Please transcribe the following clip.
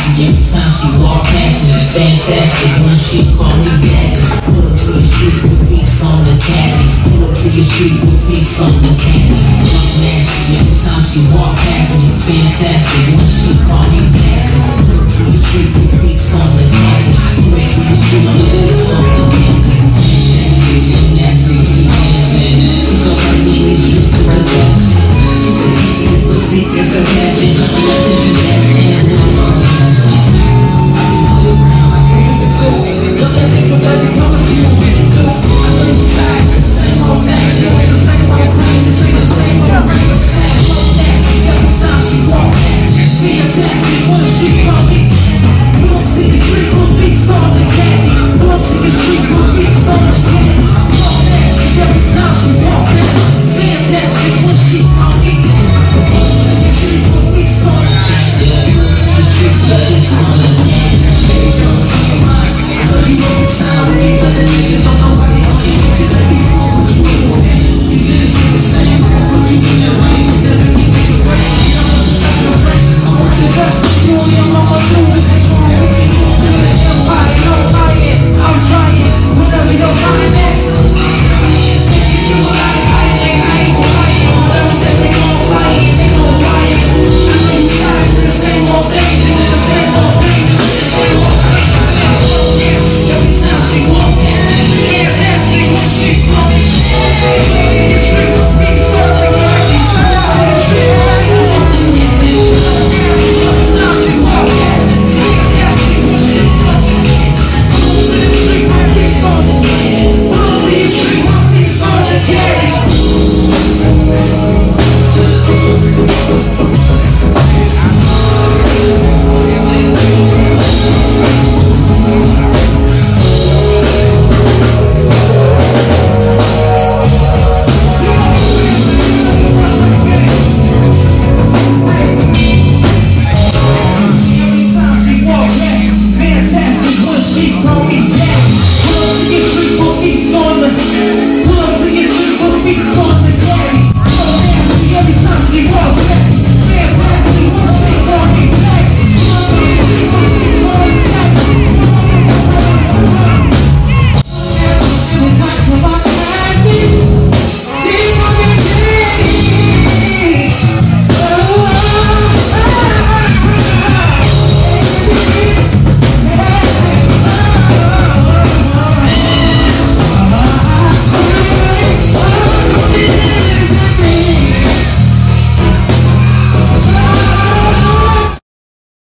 nasty every time she walk past me. Fantastic when she call me daddy. Pull up to the street with feet on the caddy. Pull up to the street with feet on the caddy. Nasty every time she walk past me. Fantastic when she call me daddy.